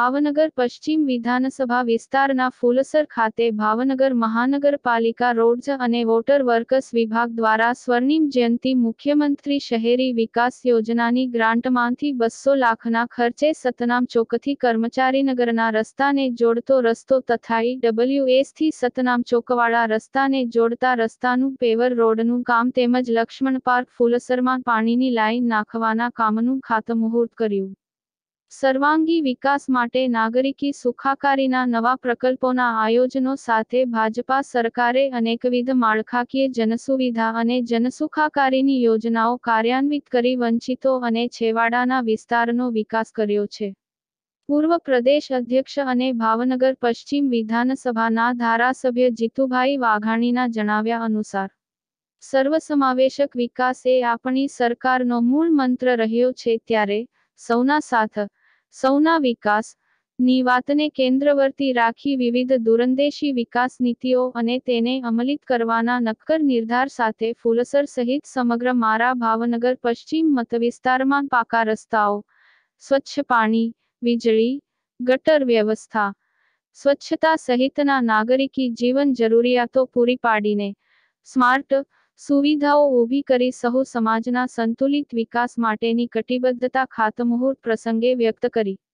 ભાવનગર પશ્ચિમ વિધાનસભા વિસ્તારના ફુલસર ખાતે ભાવનગર મહાનગરપાલિકા રોડ્સ અને વોટર વર્કસ વિભાગ દ્વારા સ્વર્ણિમ જયંતિ મુખ્યમંત્રી શહેરી વિકાસ યોજનાની ગ્રાન્ટમાંથી 200 લાખના ખર્ચે સતનામ ચોકથી કર્મચારીનગરના રસ્તાને જોડતો રસ્તો તથા EWS થી સતનામ ચોકવાળા રસ્તાને જોડતા રસ્તાનું પેવર રોડનું કામ તેમજ લક્ષ્મણ પાર્ક ફુલસરમાં પાણીની લાઈન નાખવાના કામનું ખાતમુહૂર્ત કર્યું. સર્વાંગી વિકાસ માટે નાગરિકી સુખાકારીના નવા પ્રકલ્પોના આયોજનો સાથે ભાજપા સરકારે અનેકવિધ માળખાકીય જનસુવિધા અને જનસુખાકારીની યોજનાઓ કાર્યાન્વિત કરી વંચિતો અને છેવાડાના વિસ્તારનો વિકાસ કર્યો છે. પૂર્વ પ્રદેશ અધ્યક્ષ અને ભાવનગર પશ્ચિમ વિધાનસભાના ધારાસભ્ય જીતુભાઈ વાઘાણીના જણાવ્યા અનુસાર સર્વસમાવેશક વિકાસ એ આપણી સરકારનો મૂળ મંત્ર રહ્યો છે, ત્યારે સૌના સાથ, સૌના વિકાસ ની વાતને કેન્દ્રવર્તી રાખી વિવિધ દૂરંદેશી વિકાસ નીતિઓ અને તેને અમલિત કરવાના નક્કર નિર્ધાર સાથે ફુલસર સહિત સમગ્ર મારા ભાવનગર પશ્ચિમ મતવિસ્તારમાં પાકા રસ્તાઓ, સ્વચ્છ પાણી, વીજળી, ગટર વ્યવસ્થા, સ્વચ્છતા સહિતના નાગરિકી જીવન જરૂરિયાતો પૂરી પાડીને સ્માર્ટ સુવિધાઓ ઊભી કરી સહુ સમાજના સંતુલિત વિકાસ માટેની કટિબદ્ધતા ખાતમુહૂર્ત પ્રસંગે વ્યક્ત કરી.